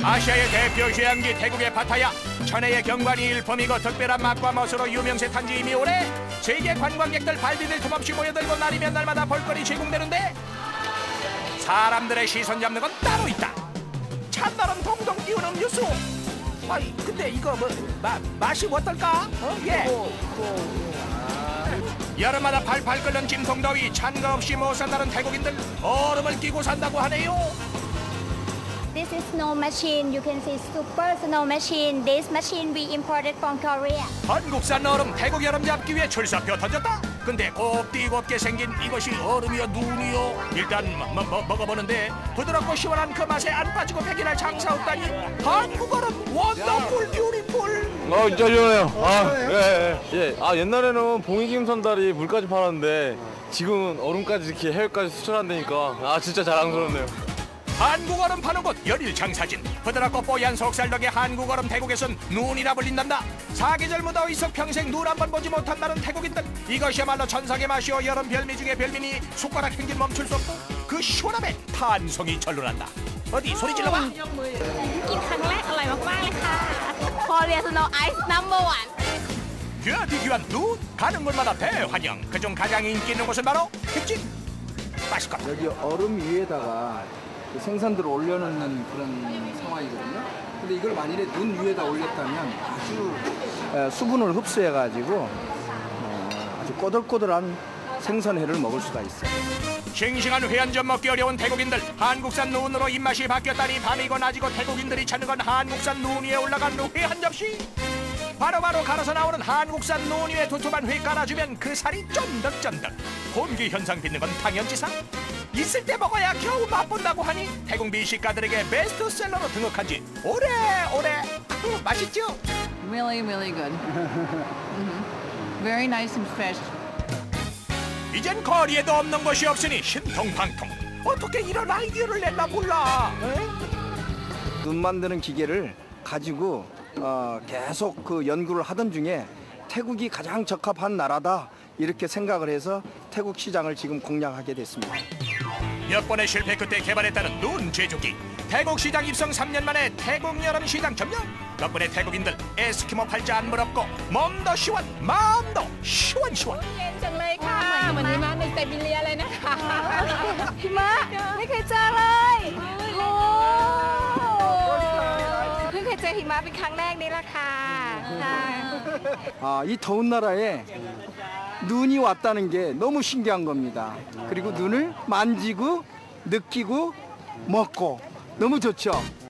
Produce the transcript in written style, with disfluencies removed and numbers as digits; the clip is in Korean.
아시아의 대표 휴양지 태국의 파타야. 천혜의 경관이 일품이고 특별한 맛과 멋으로 유명세탄 지 이미 오래. 세계 관광객들 발디딜 틈 없이 모여들고 날이면 날마다 볼거리 제공되는데 사람들의 시선 잡는 건 따로 있다. 찬바람 동동 띄우는 음료수. 아이 근데 이거 뭐 맛이 어떨까? 예. 여름마다 팔팔 끓는 찜통더위 찬거 없이 못 산다는 태국인들 얼음을 끼고 산다고 하네요. This is snow machine. You can see super snow machine. This machine we imported from Korea. 한국산 얼음 태국 여름 잡기 위해 출사표 던졌다. 근데 곱디곱게 생긴 이것이 얼음이요 눈이요. 일단 먹어보는데 부드럽고 시원한 그 맛에 안 빠지고 백일할 장사 없다니. 한국 얼음 원더풀 뷰티풀. 진짜 시원해요. 예. 옛날에는 봉이김 선달이 물까지 팔았는데 지금은 얼음까지 이렇게 해외까지 수출한다니까 진짜 자랑스럽네요. 한국 얼음 파는 곳 열일 장사진. 부드럽고 뽀얀 속살 덕에 한국 얼음 태국에선 눈이라 불린단다. 사계절 무더위 속 평생 눈 한 번 보지 못한다는 태국인들. 이것이야말로 천상의 맛이오. 여름 별미 중에 별미니 손가락 행진 멈출 수 없고 그 시원함에 탄성이 절로 난다. 어디 소리 질러봐. กินครั้งแรกอร่อยมากๆเลยค่ะ Korea Snow Ice No.1 귀하디 귀한 눈 가는 곳마다 대환영. 그중 가장 인기 있는 곳은 바로 흑진. 맛있거든. 여기 얼음 위에다가 그 생선들을 올려놓는 그런 상황이거든요. 근데 이걸 만일에 눈 위에다 올렸다면 아주 수분을 흡수해가지고 아주 꼬들꼬들한 생선회를 먹을 수가 있어요. 싱싱한 회 한 점 먹기 어려운 태국인들. 한국산 눈으로 입맛이 바뀌었다니 밤이고 낮이고 태국인들이 찾는 건 한국산 눈 위에 올라간 회 한 접시. 바로바로 갈아서 나오는 한국산 눈 위에 두툼한 회 깔아주면 그 살이 쫀득쫀득. 혼기 현상 빚는 건 당연지사. 있을 때 먹어야 겨우 맛본다고 하니 태국 미식가들에게 베스트셀러로 등극한 지 오래오래. 맛있죠? Really, really good. Very nice and fresh. 이젠 거리에도 없는 것이 없으니 신통방통. 어떻게 이런 아이디어를 냈나 몰라. 눈 만드는 기계를 가지고 계속 그 연구를 하던 중에 태국이 가장 적합한 나라다 이렇게 생각을 해서 태국 시장을 지금 공략하게 됐습니다. 몇 번의 실패 끝에 개발했다는 눈 제조기. 태국 시장 입성 3년 만에 태국 여름 시장 점령. 덕분에 태국인들 에스키모 팔자 안 무럽고 몸도 시원 마음도 시원시원. เย็นจังเลยค่ะเหมือนหิมะในไซบีเรียเลยนะคะหิมะไม่เคยเจอเลยโอ้เพิ่งเคยเจอหิมะเป็นครั้งแรกนี่แหละค่ะ 이 더운 나라에 눈이 왔다는 게 너무 신기한 겁니다. 그리고 눈을 만지고 느끼고 먹고 너무 좋죠.